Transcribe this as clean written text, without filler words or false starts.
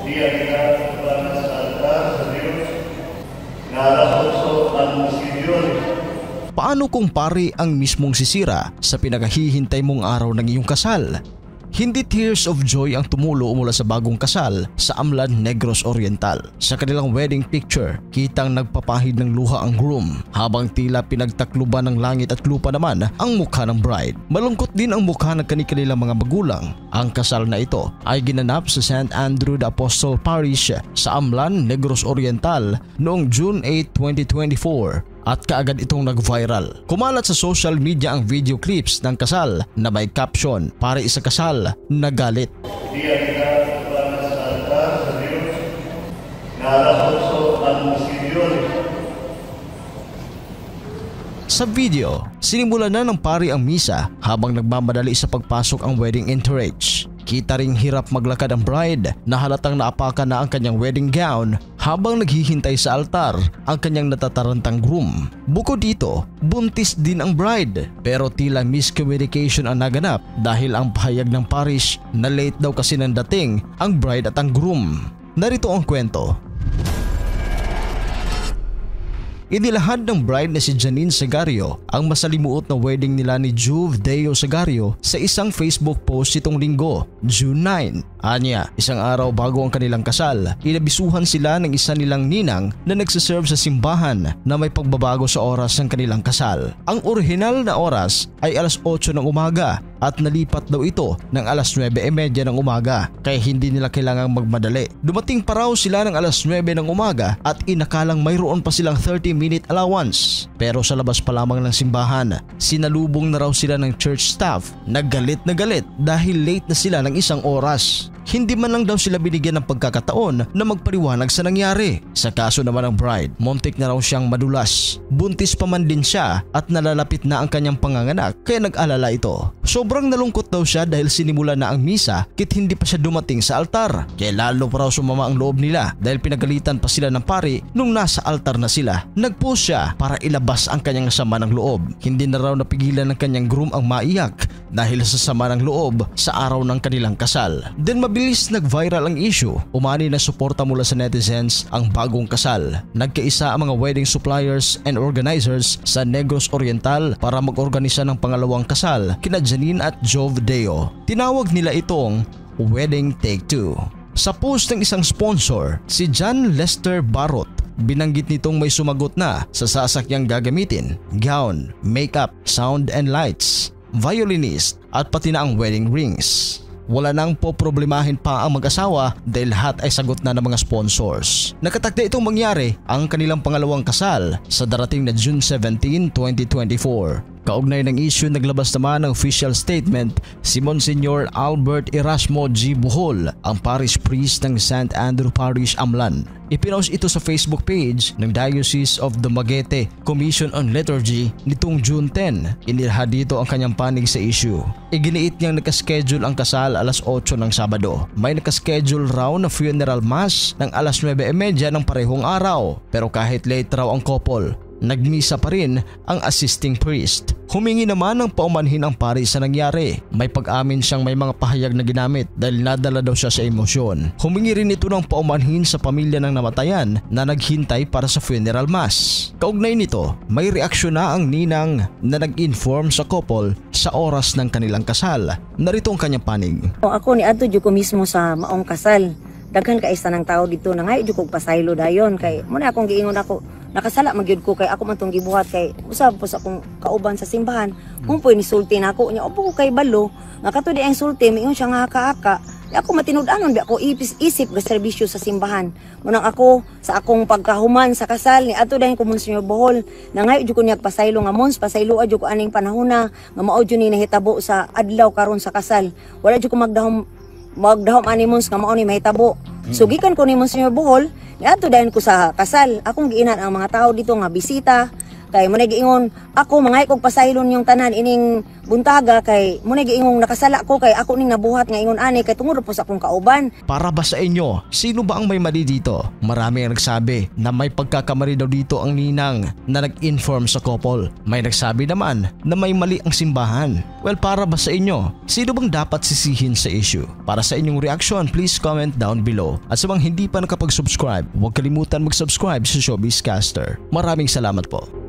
Dia kita kepada saudara Diyos naraso ang Diyos. Paano kung pari ang mismong sisira sa pinaghihintay mong araw ng iyong kasal? Hindi tears of joy ang tumulo mula sa bagong kasal sa Amlan, Negros Oriental. Sa kanilang wedding picture, kitang nagpapahid ng luha ang groom habang tila pinagtakluban ng langit at lupa naman ang mukha ng bride. Malungkot din ang mukha ng kanilang mga magulang. Ang kasal na ito ay ginanap sa St. Andrew the Apostle Parish sa Amlan, Negros Oriental noong June 8, 2024. At kaagad itong nag-viral. Kumalat sa social media ang video clips ng kasal na may caption, "Pare sa kasal, nagalit." Dia kita kepada saudara Diyos naraso ang Diyos. Sa video, sinimulan na ng pari ang misa habang nagmamadali sa pagpasok ang wedding entourage. Kita ring hirap maglakad ang bride na halatang naapakan na ang kanyang wedding gown habang naghihintay sa altar ang kanyang natatarantang groom. Bukod dito, buntis din ang bride pero tila miscommunication ang naganap dahil ang pahayag ng parish na late daw kasi nang dating ang bride at ang groom. Narito ang kwento. Inilahad ng bride na si Janine Segario ang masalimuot na wedding nila ni Juve Deo Segario sa isang Facebook post itong linggo, June 9. Anya, isang araw bago ang kanilang kasal, inabisuhan sila ng isa nilang ninang na nagsiserve sa simbahan na may pagbabago sa oras ng kanilang kasal. Ang orihinal na oras ay alas 8 ng umaga at nalipat daw ito ng alas 9:30 ng umaga kaya hindi nila kailangang magmadali. Dumating pa raw sila ng alas 9 ng umaga at inakalang mayroon pa silang 30-minute allowance. Pero sa labas pa lamang ng simbahan, sinalubong na raw sila ng church staff na galit dahil late na sila ng isang oras. Hindi man lang daw sila binigyan ng pagkakataon na magpaliwanag sa nangyari. Sa kaso naman ng bride, muntik na raw siyang madulas. Buntis pa man din siya at nalalapit na ang kanyang panganganak kaya nag-alala ito. Sobrang nalungkot daw siya dahil sinimula na ang misa kit hindi pa siya dumating sa altar. Kaya lalo pa raw sumama ang loob nila dahil pinagalitan pa sila ng pari nung nasa altar na sila. Nag-post siya para ilabas ang kanyang sama ng loob. Hindi na raw napigilan ng kanyang groom ang maiyak dahil sa sama ng loob sa araw ng kanilang kasal. Then mabilis nag-viral ang issue. Umani na suporta mula sa netizens ang bagong kasal. Nagkaisa ang mga wedding suppliers and organizers sa Negros Oriental para mag-organisa ng pangalawang kasal kina Janine at Jove Deo. Tinawag nila itong Wedding Take 2. Sa post ng isang sponsor, si John Lester Barot, binanggit nitong may sumagot na sa sasakyang gagamitin, gown, makeup, sound and lights, violinist at pati na ang wedding rings. Wala nang poproblemahin pa ang mag-asawa dahil lahat ay sagot na ng mga sponsors. Nakatakda itong mangyari ang kanilang pangalawang kasal sa darating na June 17, 2024. Kaugnay ng issue, naglabas naman ng official statement si Monsignor Albert Erasmo G. Bohol, ang parish priest ng St. Andrew Parish, Amlan. Ipinost ito sa Facebook page ng Diocese of Dumaguete Commission on Liturgy nitong June 10. Inilahad dito ang kanyang panig sa issue. Iginiit niyang nakaschedule ang kasal alas 8 ng Sabado. May nakaschedule raw na funeral mass ng alas 9:30 ng parehong araw. Pero kahit late raw ang couple, nagmisa pa rin ang assisting priest. Humingi naman ng paumanhin ang pari sa nangyari. May pag-amin siyang may mga pahayag na ginamit dahil nadala daw siya sa emosyon. Humingi rin ito ng paumanhin sa pamilya ng namatayan na naghintay para sa funeral mass. Kaugnay nito, may reaksyon na ang ninang na nag-inform sa couple sa oras ng kanilang kasal. Narito ang kanyang panig. Ako ni adto jud ko mismo sa maong kasal. Daghan ka isa ng tao dito na ngay jud ko pasaylo dayon kay mo na akong giingon ako nakasala magyud ko kay ako man tong gibuhat kay usab po sa akong kauban sa simbahan kung po ni sulti na ako nya opo ko kay balo nga kato di ang sulti mingon siya nga kaaka ako matinud-anon di ako isip ga serbisyo sa simbahan munang ako sa akong pagkahuman sa kasal ni ato dayon ko Monsignor Bohol na ngay jud ko niya pasaylo nga mons pasaylo jud ko aning panahona nga mao jud ni nahitabo sa adlaw karon sa kasal wala jud ko magdahom ani mons nga mao ni mahitabo sugikan ko ni Monsignor Bohol niadto dayon ko sa kasal akong giinan ang mga tao dito nga bisita Kay mo giingon ako mangay kog pasaylon yung tanan ining buntaga kay mo giingong nakasala ko kay ako ning nabuhat nga ingon ani kay tungod po sa akong kauban. Para ba sa inyo, sino ba ang may mali dito? Marami ang nagsabi na may pagkakamali daw dito ang ninang na nag-inform sa couple. May nagsabi naman na may mali ang simbahan. Well, para ba sa inyo, sino bang dapat sisihin sa issue? Para sa inyong reaction, please comment down below. At sa mga hindi pa nakapag-subscribe, huwag kalimutan mag-subscribe sa Showbiz Caster. Maraming salamat po.